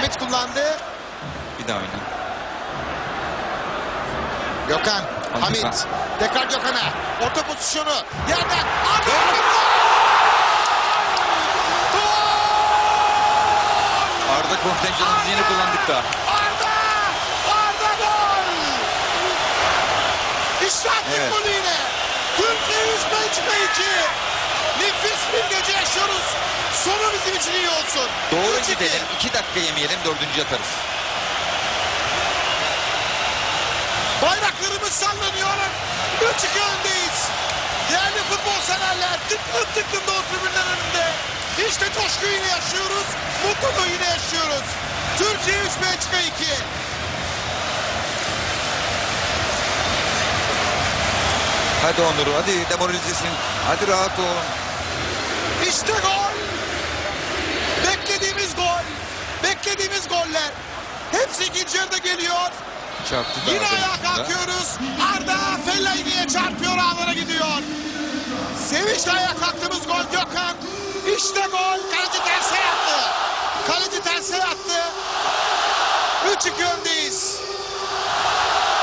Hamit kullandı. Bir daha oyna. Gökhan. Hamit. Gökhan. Tekrar Gökhan'a. Orta pozisyonu. Yerden. Arda kontenjanımızı yeni kullandık da. Arda gol. İşte Evet. golü yine. Türkiye 100 Belçika 2. Nefis bir gece yaşıyoruz. Sonu bizim için iyi olsun. Doğru 3-2. gidelim. 2 dakika yemeyelim. 4. atarız. Bayraklarımız sallanıyor. 3-2 öndeyiz. Değerli futbol severler, tıklım tıklım doğu tribünler önünde. İşte coşkuyu yine yaşıyoruz. Mutluluğu yine yaşıyoruz. Türkiye 3, Belçika 2. Hadi Onur. Hadi demoralizesin. Hadi rahat ol. İşte gol. Beklediğimiz gol. Beklediğimiz goller. Hepsi ikinci yarıda geliyor. Çarptı da Yine Arda'nın ayağa üstünde. kalkıyoruz. Arda Fellaini'ye çarpıyor, ağlara gidiyor. Sevinçle ayağa kalktığımız gol Gökhan. İşte gol. Kaleci terse yattı. Kaleci terse yattı. 3-2 öndeyiz.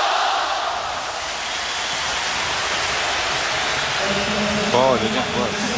Faul hocam. Faul.